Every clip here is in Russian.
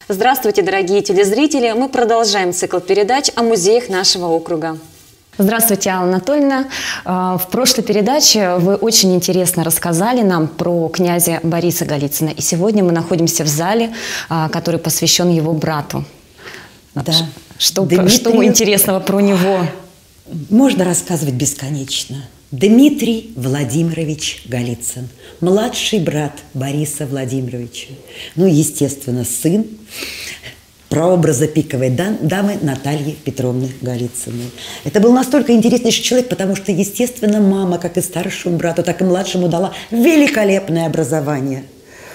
Здравствуйте, дорогие телезрители! Мы продолжаем цикл передач о музеях нашего округа. Здравствуйте, Алла Анатольевна. В прошлой передаче вы очень интересно рассказали нам про князя Бориса Голицына. И сегодня мы находимся в зале, который посвящен его брату. Да. Что интересного про него? Можно рассказывать бесконечно. Дмитрий Владимирович Голицын, младший брат Бориса Владимировича. Ну, естественно, сын прообраза пиковой дамы Натальи Петровны Голицыной. Это был настолько интереснейший человек, потому что, естественно, мама, как и старшему брату, так и младшему, дала великолепное образование.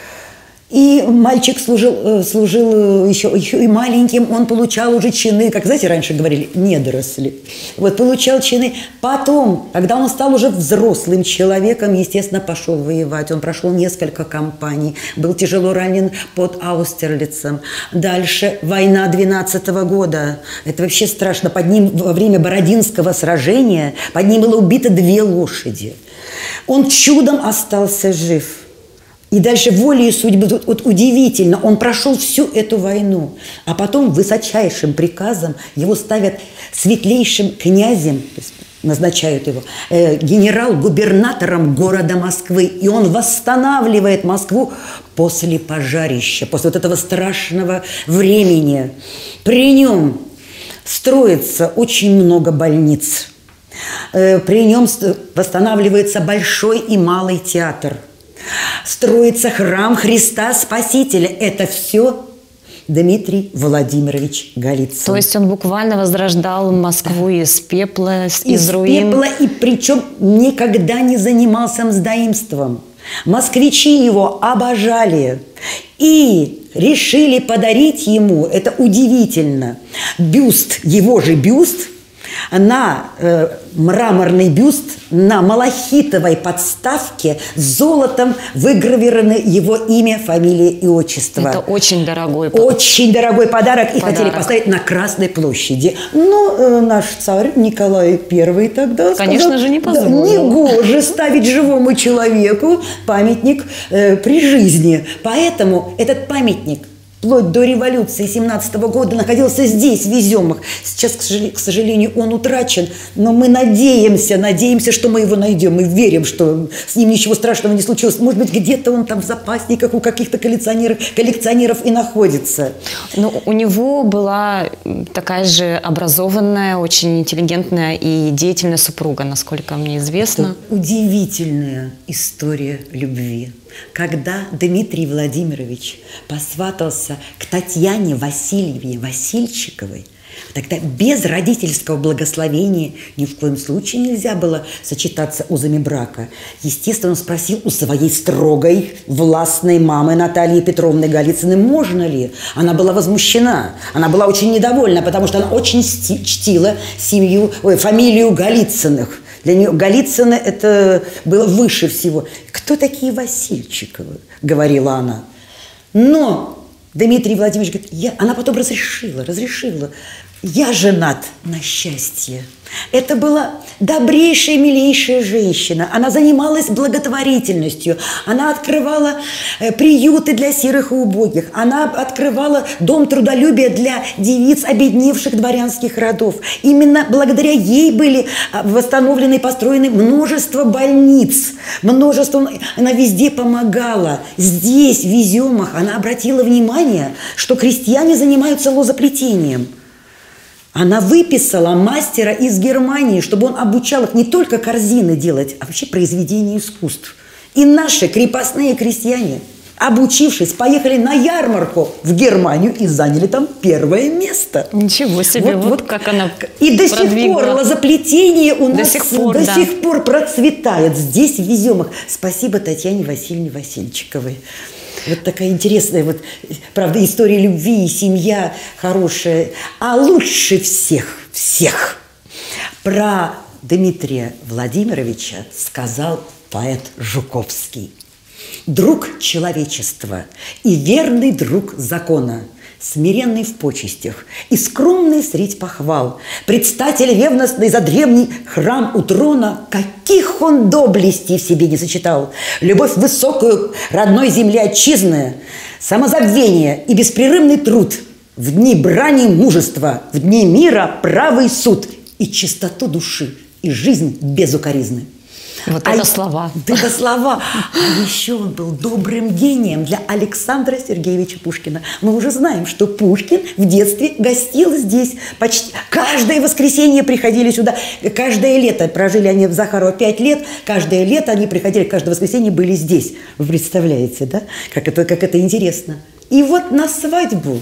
И мальчик служил еще и маленьким, он получал уже чины, как, знаете, раньше говорили, недоросли. Вот, получал чины. Потом, когда он стал уже взрослым человеком, естественно, пошел воевать. Он прошел несколько кампаний, был тяжело ранен под Аустерлицем. Дальше война 12-го года. Это вообще страшно. Под ним во время Бородинского сражения, под ним было убито 2 лошади. Он чудом остался жив. И дальше волей судьбы, вот удивительно, он прошел всю эту войну, а потом высочайшим приказом его ставят светлейшим князем, то есть назначают его генерал-губернатором города Москвы, и он восстанавливает Москву после пожарища, после вот этого страшного времени. При нем строится очень много больниц, при нем восстанавливается Большой и Малый театр. Строится храм Христа Спасителя. Это все Дмитрий Владимирович Голицын. То есть он буквально возрождал Москву из пепла, из руин. Из пепла, и причем никогда не занимался мздоимством. Москвичи его обожали и решили подарить ему, это удивительно, бюст, его же бюст, мраморный бюст на малахитовой подставке с золотом выгравировано его имя, фамилия и отчество. Это очень дорогой подарок. Очень дорогой подарок. И хотели поставить на Красной площади. Но наш царь Николай I тогда конечно же, не позволил. Да, негоже ставить живому человеку памятник при жизни. Поэтому этот памятник вплоть до революции 17-го года находился здесь, в Изюмах. Сейчас, к сожалению, он утрачен, но мы надеемся, что мы его найдем. Мы верим, что с ним ничего страшного не случилось. Может быть, где-то он там в запасниках у каких-то коллекционеров и находится. Но у него была такая же образованная, очень интеллигентная и деятельная супруга, насколько мне известно. Это удивительная история любви. Когда Дмитрий Владимирович посватался к Татьяне Васильевне Васильчиковой, тогда без родительского благословения ни в коем случае нельзя было сочетаться узами брака. Естественно, он спросил у своей строгой, властной мамы Натальи Петровны Голицыной, можно ли. Она была возмущена, она была очень недовольна, потому что она очень чтила фамилию Голицыных. Для нее Голицыны это было выше всего. «Кто такие Васильчиковы?» – говорила она. Но Дмитрий Владимирович говорит, она потом разрешила. Я женат на счастье. Это была добрейшая, милейшая женщина. Она занималась благотворительностью. Она открывала приюты для сирых и убогих. Она открывала дом трудолюбия для девиц, обедневших дворянских родов. Именно благодаря ей были восстановлены и построены множество больниц. Она везде помогала. Здесь, в Изюмах, она обратила внимание, что крестьяне занимаются лозоплетением. Она выписала мастера из Германии, чтобы он обучал их не только корзины делать, а вообще произведения искусств. И наши крепостные крестьяне, обучившись, поехали на ярмарку в Германию и заняли там 1-е место. Ничего себе, вот как она И до сих пор лозоплетение у нас до сих пор процветает здесь, в Изюмах. Спасибо Татьяне Васильевне Васильчиковой. Вот такая интересная, правда, история любви и семья хорошая. А лучше всех про Дмитрия Владимировича сказал поэт Жуковский. Друг человечества и верный друг закона, смиренный в почестях и скромный средь похвал, предстатель ревностный за древний храм у трона, каких он доблестей в себе не сочетал, любовь высокую родной земле отчизны, самозабвение и беспрерывный труд, в дни брани мужества, в дни мира правый суд и чистоту души, и жизнь безукоризны. Вот это слова. Это слова. А еще он был добрым гением для Александра Сергеевича Пушкина. Мы уже знаем, что Пушкин в детстве гостил здесь. Почти каждое воскресенье приходили сюда. Каждое лето, прожили они в Захарова 5 лет, каждое лето они приходили, каждое воскресенье были здесь. Вы представляете, да? Как это интересно. И вот на свадьбу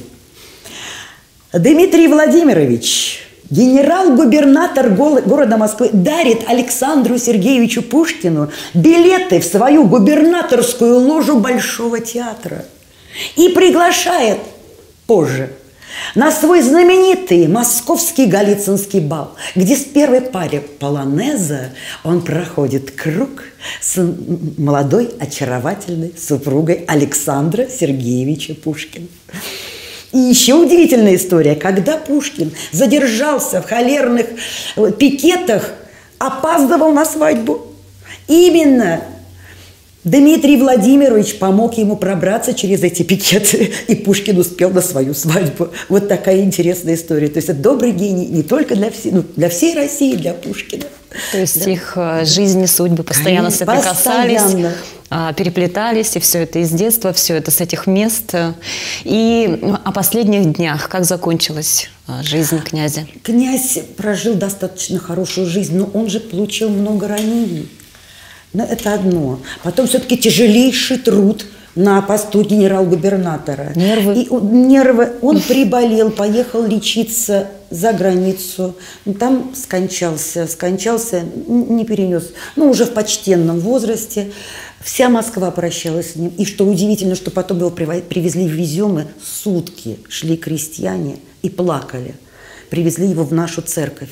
Дмитрий Владимирович, генерал-губернатор города Москвы, дарит Александру Сергеевичу Пушкину билеты в свою губернаторскую ложу Большого театра и приглашает позже на свой знаменитый московский Голицынский бал, где с первой паре полонеза он проходит круг с молодой очаровательной супругой Александра Сергеевича Пушкина. И еще удивительная история, когда Пушкин задержался в холерных пикетах, опаздывал на свадьбу. Именно Дмитрий Владимирович помог ему пробраться через эти пикеты, и Пушкин успел на свою свадьбу. Вот такая интересная история. То есть это добрый гений не только для всей России, для Пушкина. То есть да? Их жизни, судьбы постоянно соприкасались, переплетались, и все это из детства, все это с этих мест. И о последних днях, как закончилась жизнь князя? Князь прожил достаточно хорошую жизнь, но он же получил много ранений. Но это одно. Потом все-таки тяжелейший труд на посту генерал-губернатора. Нервы. Нервы. Он приболел, поехал лечиться за границу. Там скончался, не перенес. Ну, уже в почтенном возрасте. Вся Москва прощалась с ним. И что удивительно, что потом его привезли в Веземы. Сутки шли крестьяне и плакали. Привезли его в нашу церковь.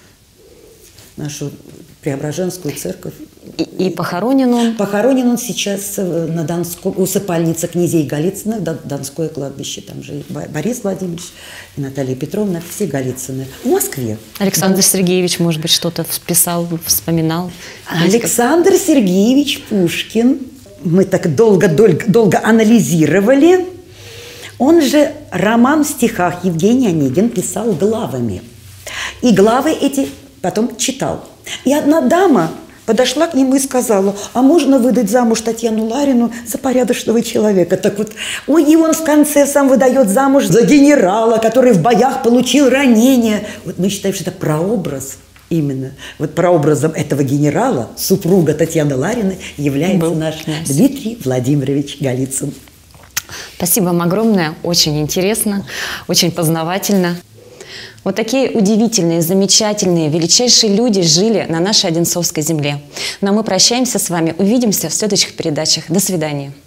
Нашу Преображенскую церковь. И похоронен он? Похоронен он сейчас на Донском, усыпальница князей Голицыных, Донское кладбище. Там же и Борис Владимирович, и Наталья Петровна, все Голицыны. В Москве. Александр Сергеевич, может быть, что-то писал, вспоминал? Александр Сергеевич Пушкин. Мы так долго анализировали. Он же роман в стихах Евгений Онегин писал главами. И главы эти потом читал. И одна дама подошла к нему и сказала: а можно выдать замуж Татьяну Ларину за порядочного человека? Так вот, и он в конце сам выдает замуж за генерала, который в боях получил ранение. Вот мы считаем, что это прообраз именно. Вот прообразом этого генерала, супруга Татьяны Лариной, является наш Дмитрий Владимирович Голицын. Спасибо вам огромное. Очень интересно, очень познавательно. Вот такие удивительные, замечательные, величайшие люди жили на нашей Одинцовской земле. Но мы прощаемся с вами, увидимся в следующих передачах. До свидания.